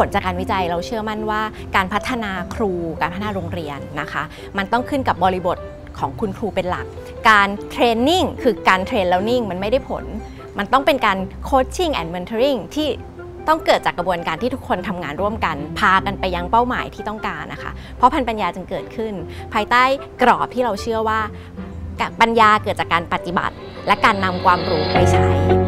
ลจากการวิจัยเราเชื่อมั่นว่าการพัฒนาครูการพัฒนาโรงเรียนนะคะมันต้องขึ้นกับบริบทของคุณครูเป็นหลักการเทรนนิ่งคือการเทรนแล้วนิ่งมันไม่ได้ผลมันต้องเป็นการโคชชิ่งแอนด์เมนทอริงที่ต้องเกิดจากกระบวนการที่ทุกคนทำงานร่วมกันพากันไปยังเป้าหมายที่ต้องการนะคะเพราะพันปัญญาจึงเกิดขึ้นภายใต้กรอบที่เราเชื่อว่าปัญญาเกิดจากการปฏิบัติและการนำความรู้ไปใช้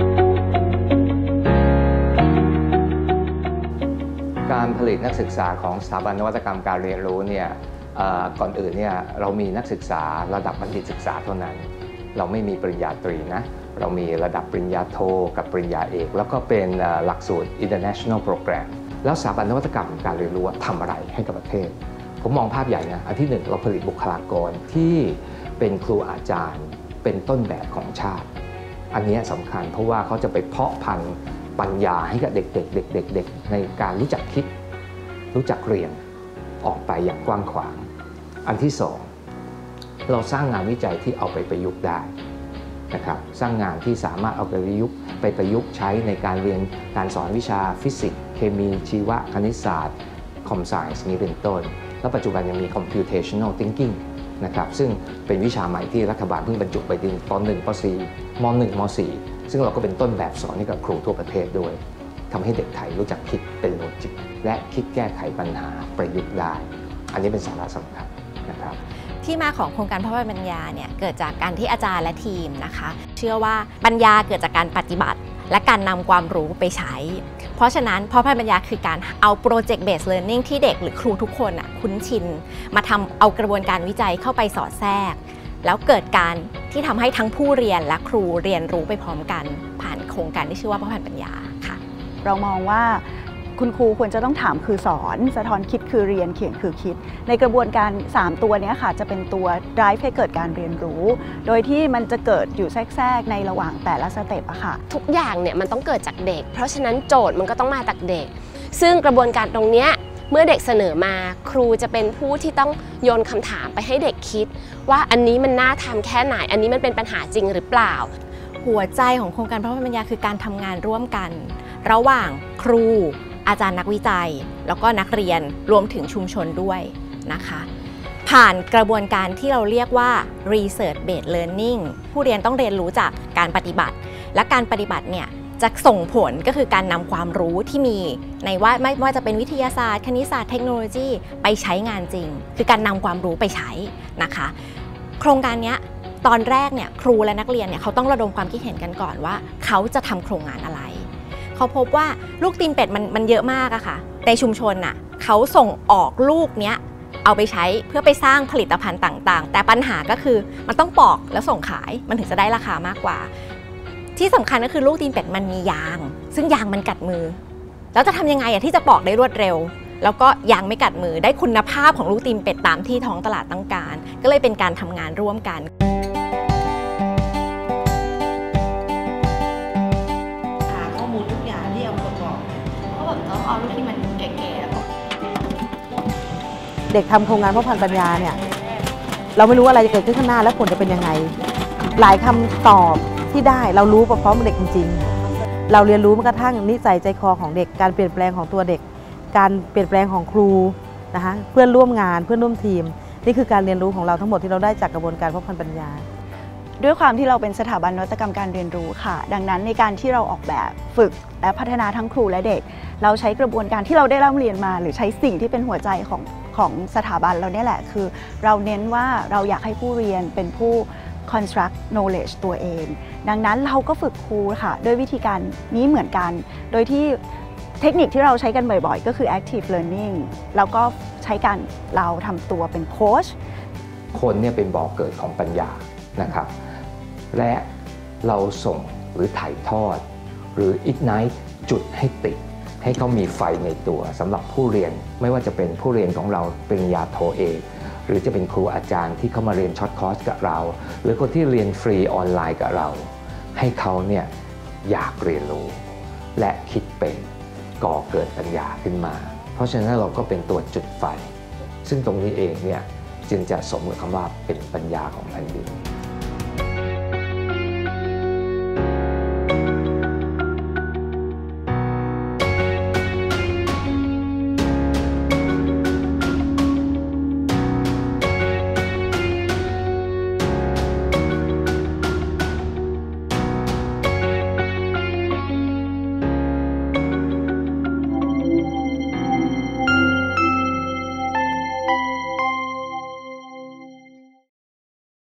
การผลิตนักศึกษาของสถาบันนวัตกรรมการเรียนรู้เนี่ยก่อนอื่นเนี่ยเรามีนักศึกษาระดับบัณฑิตศึกษาเท่านั้นเราไม่มีปริญญาตรีนะเรามีระดับปริญญาโทกับปริญญาเอกแล้วก็เป็นหลักสูตร International Program แล้วสถาบันนวัตกรรมการเรียนรู้ทำอะไรให้กับประเทศผมมองภาพใหญ่นะอันที่หนึ่งเราผลิตบุคลากรที่เป็นครูอาจารย์เป็นต้นแบบของชาติอันนี้สำคัญเพราะว่าเขาจะไปเพาะพันธุ์ปัญญาให้กับเด็กๆในการรู้จักคิดรู้จักเรียนออกไปอย่างกว้างขวางอันที่สองเราสร้างงานวิจัยที่เอาไปประยุกต์ได้นะครับสร้างงานที่สามารถเอาไปประยุกต์ใช้ในการเรียนการสอนวิชาฟิสิกส์เคมีชีวะคณิตศาสตร์คอมไซน์นี้เป็นต้นแล้วปัจจุบันยังมี computational thinking นะครับซึ่งเป็นวิชาใหม่ที่รัฐบาลเพิ่งบรรจุไปในป .1 ป .4 ม .1 ม .4 ซึ่งเราก็เป็นต้นแบบสอนให้กับครูทั่วประเทศด้วยทำให้เด็กไทยรู้จักคิดเป็นโลจิกและคิดแก้ไขปัญหาประยุกต์ได้อันนี้เป็นสาระสำคัญนะครับที่มาของโครงการพ่อพันปัญญาเนี่ยเกิดจากการที่อาจารย์และทีมนะคะเชื่อว่าปัญญาเกิดจากการปฏิบัติและการนำความรู้ไปใช้เพราะฉะนั้นพ่อพันปัญญาคือการเอา Project Based Learning ที่เด็กหรือครูทุกคนคุ้นชินมาทำเอากระบวนการวิจัยเข้าไปสอดแทรกแล้วเกิดการที่ทำให้ทั้งผู้เรียนและครูเรียนรู้ไปพร้อมกันผ่านโครงการที่ชื่อว่าพ่อพันปัญญาค่ะเรามองว่าคุณครูควรจะต้องถามคือสอนสะท้อนคิดคือเรียนเขียนคือคิดในกระบวนการ3ตัวนี้ค่ะจะเป็นตัว drive ให้เกิดการเรียนรู้โดยที่มันจะเกิดอยู่แทรกในระหว่างแต่ละสเต็ปอะค่ะทุกอย่างเนี่ยมันต้องเกิดจากเด็กเพราะฉะนั้นโจทย์มันก็ต้องมาจากเด็กซึ่งกระบวนการตรงนี้เมื่อเด็กเสนอมาครูจะเป็นผู้ที่ต้องโยนคำถามไปให้เด็กคิดว่าอันนี้มันน่าทำแค่ไหนอันนี้มันเป็นปัญหาจริงหรือเปล่าหัวใจของโครงการพ่อพันปัญญาคือการทำงานร่วมกันระหว่างครูอาจารย์นักวิจัยแล้วก็นักเรียนรวมถึงชุมชนด้วยนะคะผ่านกระบวนการที่เราเรียกว่า research based learning ผู้เรียนต้องเรียนรู้จากการปฏิบัติและการปฏิบัติเนี่ยจะส่งผลก็คือการนำความรู้ที่มีในว่าไม่ว่าจะเป็นวิทยาศาสตร์คณิตศาสตร์เทคโนโลยีไปใช้งานจริงคือการนำความรู้ไปใช้นะคะโครงการนี้ตอนแรกเนี่ยครูและนักเรียนเนี่ยเขาต้องระดมความคิดเห็นกันก่อนว่าเขาจะทำโครงงานอะไรเขาพบว่าลูกตีนเป็ดมันเยอะมากอะค่ะในชุมชนน่ะเขาส่งออกลูกเนี้ยเอาไปใช้เพื่อไปสร้างผลิตภัณฑ์ต่างๆแต่ปัญหาก็คือมันต้องปอกแล้วส่งขายมันถึงจะได้ราคามากกว่าที่สำคัญก็คือลูกตีนเป็ดมันมียางซึ่งยางมันกัดมือแล้วจะทำยังไงอะที่จะปอกได้รวดเร็วแล้วก็ยางไม่กัดมือได้คุณภาพของลูกตีนเป็ดตามที่ท้องตลาดต้องการก็เลยเป็นการทำงานร่วมกันเอาลูกที่มันแก่ๆเด็กทำโครงงานพ่อพันปัญญาเนี่ยเราไม่รู้อะไรจะเกิดขึ้นข้างหน้าแล้วผลจะเป็นยังไงหลายคำตอบที่ได้เรารู้พร้อมๆเด็กจริงๆเราเรียนรู้แม้กระทั่งนิสัยใจคอของเด็กการเปลี่ยนแปลงของตัวเด็กการเปลี่ยนแปลงของครูนะคะเพื่อนร่วมงานเพื่อนร่วมทีมนี่คือการเรียนรู้ของเราทั้งหมดที่เราได้จากกระบวนการพ่อพันปัญญาด้วยความที่เราเป็นสถาบันนวัตกรรมการเรียนรู้ค่ะดังนั้นในการที่เราออกแบบฝึกและพัฒนาทั้งครูและเด็กเราใช้กระบวนการที่เราได้ร่ำเรียนมาหรือใช้สิ่งที่เป็นหัวใจของสถาบันเราเนี่ยแหละคือเราเน้นว่าเราอยากให้ผู้เรียนเป็นผู้ construct knowledge ตัวเองดังนั้นเราก็ฝึกครูค่ะด้วยวิธีการนี้เหมือนกันโดยที่เทคนิคที่เราใช้กันบ่อยๆก็คือ active learning แล้วก็ใช้การเราทำตัวเป็นโค้ชคนเนี่ยเป็นบ่อเกิดของปัญญานะครับและเราส่งหรือถ่ายทอดหรือ ignite จุดให้ติดให้เขามีไฟในตัวสำหรับผู้เรียนไม่ว่าจะเป็นผู้เรียนของเราปริญญาโทเอกหรือจะเป็นครูอาจารย์ที่เขามาเรียนช็อตคอร์สกับเราหรือคนที่เรียนฟรีออนไลน์กับเราให้เขาเนี่ยอยากเรียนรู้และคิดเป็นก่อเกิดปัญญาขึ้นมาเพราะฉะนั้นเราก็เป็นตัวจุดไฟซึ่งตรงนี้เองเนี่ยจึงจะสมกับคำว่าเป็นปัญญาของแผ่นดิน